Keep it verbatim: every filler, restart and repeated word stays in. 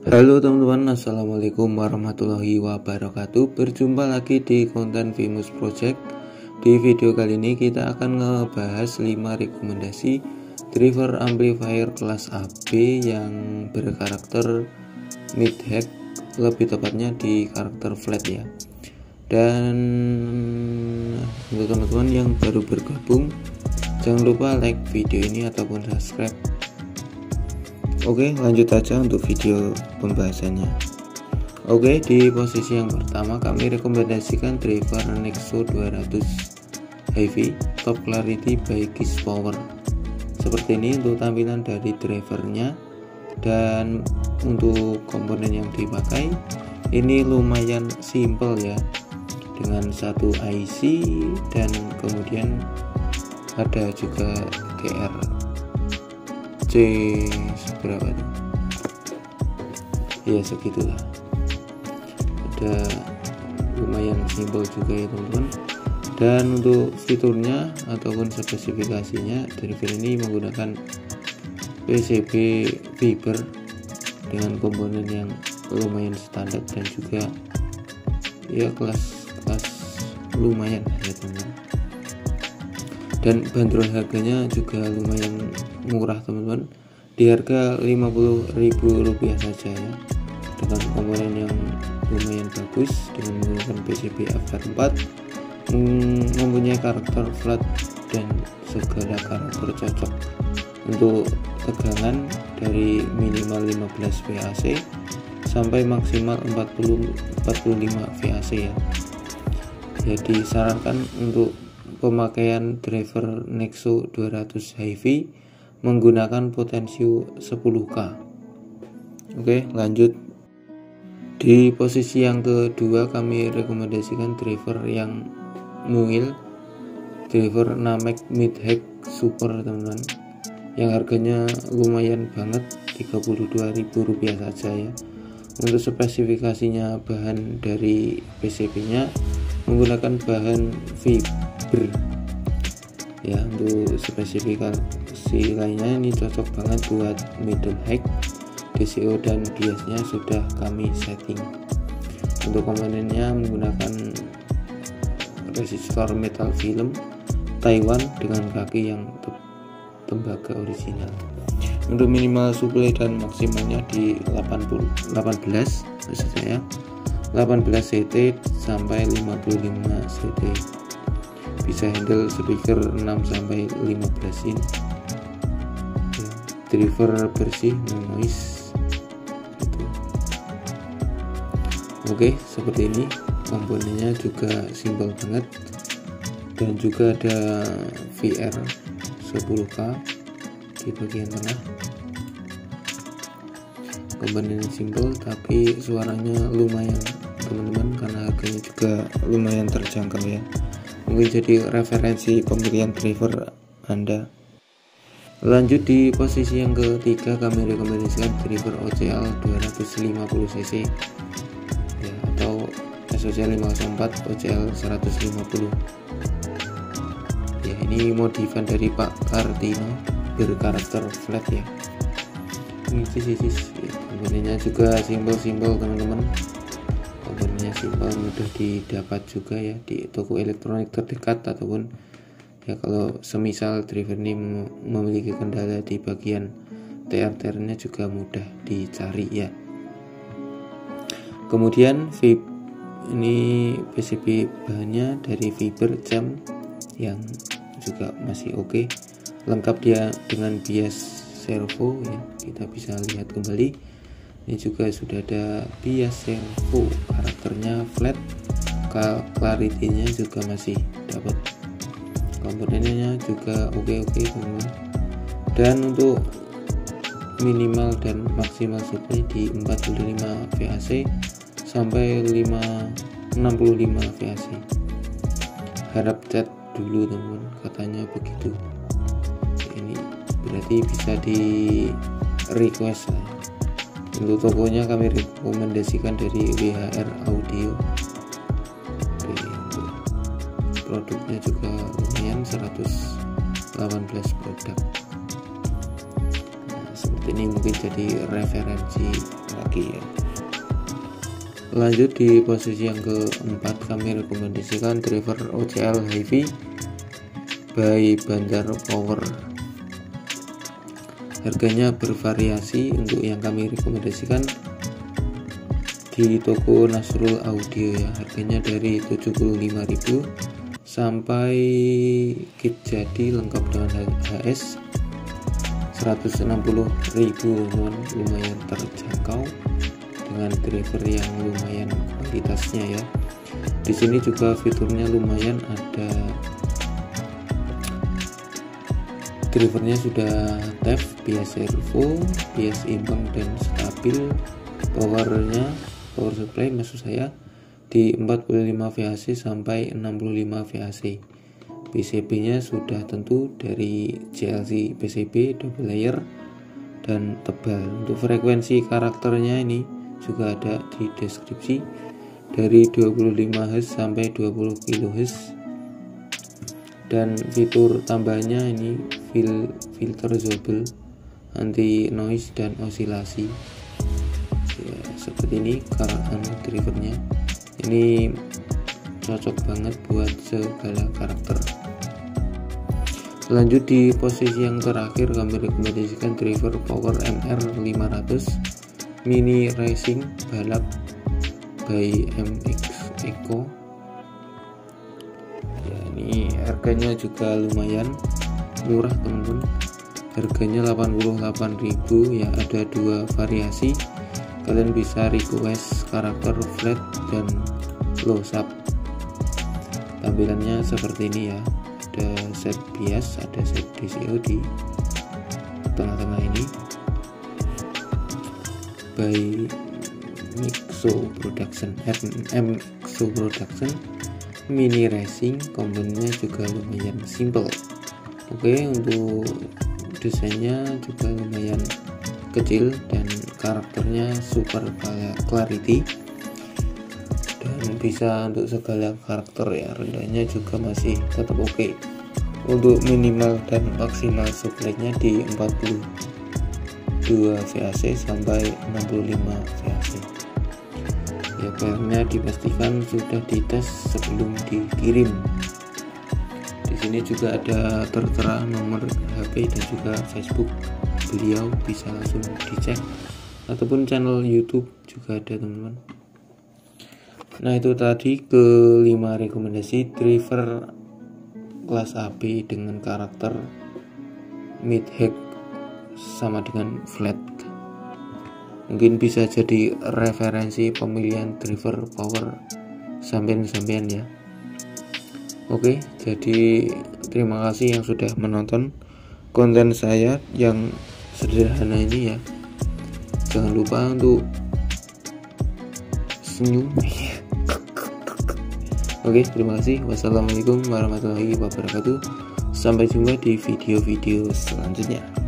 Halo teman-teman, assalamualaikum warahmatullahi wabarakatuh. Berjumpa lagi di konten Vimus Project. Di video kali ini kita akan ngebahas lima rekomendasi driver amplifier kelas A B yang berkarakter mid hack, lebih tepatnya di karakter flat ya. Dan untuk teman-teman yang baru bergabung, jangan lupa like video ini ataupun subscribe. Oke, lanjut aja untuk video pembahasannya. Oke, di posisi yang pertama kami rekomendasikan driver Nexo dua ratus Heavy Top Clarity by Kiss Power. Seperti ini untuk tampilan dari drivernya, dan untuk komponen yang dipakai ini lumayan simple ya, dengan satu I C dan kemudian ada juga G R C seberapa itu ya, segitulah. Ada lumayan simpel juga ya teman-teman. Dan untuk fiturnya ataupun spesifikasinya, driver ini menggunakan P C B fiber dengan komponen yang lumayan standar dan juga ya kelas-kelas lumayan ya teman-teman. Dan bandrol harganya juga lumayan murah teman-teman, di harga lima puluh ribu rupiah saja ya, dengan komponen yang lumayan bagus dengan menggunakan P C B F R empat, mempunyai karakter flat dan segala karakter cocok untuk tegangan dari minimal lima belas V A C sampai maksimal empat puluh empat puluh lima V A C ya. Jadi disarankan untuk pemakaian driver Nexo dua ratus Heavy menggunakan potensio sepuluh K. Oke, lanjut. Di posisi yang kedua kami rekomendasikan driver yang mungil, driver Namek Mid Hack Super teman-teman, yang harganya lumayan banget, tiga puluh dua ribu rupiah saja ya. Untuk spesifikasinya, bahan dari P C B nya menggunakan bahan fiber ya. Untuk spesifikasi lainnya ini cocok banget buat middle hack, D C O dan biasnya sudah kami setting. Untuk komponennya menggunakan resistor metal film Taiwan dengan kaki yang tembaga original. Untuk minimal supply dan maksimalnya di delapan belas maksud saya delapan belas C T sampai lima puluh lima C T. Bisa handle speaker enam sampai lima belas in. Ya, driver bersih, no noise. Gitu. Oke, seperti ini. Komponennya juga simpel banget, dan juga ada V R sepuluh K di bagian tengah. Komponen simple tapi suaranya lumayan teman-teman, karena harganya juga lumayan terjangkau ya. Mungkin jadi referensi pemilihan driver Anda. Lanjut, di posisi yang ketiga kami rekomendasikan driver O C L dua ratus lima puluh cc ya, atau S O C L lima nol empat O C L seratus lima puluh ya. Ini modifan dari Pak Kartino berkarakter flat ya. Ini sisi ya. Komponennya juga simpel-simpel teman-teman, komponennya simpel, mudah didapat juga ya di toko elektronik terdekat, ataupun ya kalau semisal driver ini memiliki kendala di bagian T R T R-nya juga mudah dicari ya. Kemudian vape ini P C B bahannya dari fiber jam yang juga masih oke okay. Lengkap dia dengan bias servo ya, kita bisa lihat kembali. Ini juga sudah ada bias servo, karakternya flat, clarity-nya juga masih dapat, komponennya juga oke-oke teman-teman. Dan untuk minimal dan maksimal supply di empat puluh lima V A C sampai enam puluh lima V A C. Harap cat dulu teman-teman, katanya begitu. Ini berarti bisa di request lah. Untuk tokonya kami rekomendasikan dari W H R Audio. Oke, untuk produknya juga lumayan, seratus delapan belas produk. Nah, seperti ini, mungkin jadi referensi lagi ya. Lanjut di posisi yang keempat, kami rekomendasikan driver O C L Heavy by Bandar Power. Harganya bervariasi. Untuk yang kami rekomendasikan di toko Nasrul Audio ya, harganya dari tujuh puluh lima ribu sampai kit jadi lengkap dengan H S seratus enam puluh ribu, teman-teman. Lumayan terjangkau dengan driver yang lumayan kualitasnya ya. Di sini juga fiturnya lumayan, ada drivernya sudah T E F, bias servo, bias imbang dan stabil. Powernya, power supply maksud saya, di empat puluh lima volt sampai enam puluh lima volt. P C B nya sudah tentu dari J L C P C B double layer dan tebal. Untuk frekuensi karakternya ini juga ada di deskripsi, dari dua puluh lima hertz sampai dua puluh kilohertz. Dan fitur tambahannya ini fil filter Zobel, anti noise dan osilasi ya, seperti ini karakter drivernya. Ini cocok banget buat segala karakter. Lanjut di posisi yang terakhir, kami rekomendasikan driver Power M R lima ratus Mini Racing balap by M X Eco ya. Ini harganya juga lumayan murah, teman-teman. Harganya delapan puluh delapan ribu ya. Ada dua variasi, kalian bisa request karakter flat dan close up. Tampilannya seperti ini ya, ada set bias, ada set D C O di tengah-tengah ini by Mixo Production, M X O Production Mini Racing. Komponennya juga lumayan simple. Oke, untuk desainnya juga lumayan kecil dan karakternya super clarity dan bisa untuk segala karakter ya. Rendahnya juga masih tetap oke. Okay. Untuk minimal dan maksimal supply-nya di empat puluh dua volt sampai enam puluh lima volt ya. Barangnya dipastikan sudah dites sebelum dikirim. Di sini juga ada tertera nomor H P dan juga Facebook beliau, bisa langsung dicek, ataupun channel YouTube juga ada, teman-teman. Nah, itu tadi kelima rekomendasi driver kelas A B dengan karakter mid hack sama dengan flat. Mungkin bisa jadi referensi pemilihan driver power sampean-sampean ya. Oke, jadi terima kasih yang sudah menonton konten saya yang sederhana ini ya. Jangan lupa untuk senyum. Oke, terima kasih. Wassalamualaikum warahmatullahi wabarakatuh. Sampai jumpa di video-video selanjutnya.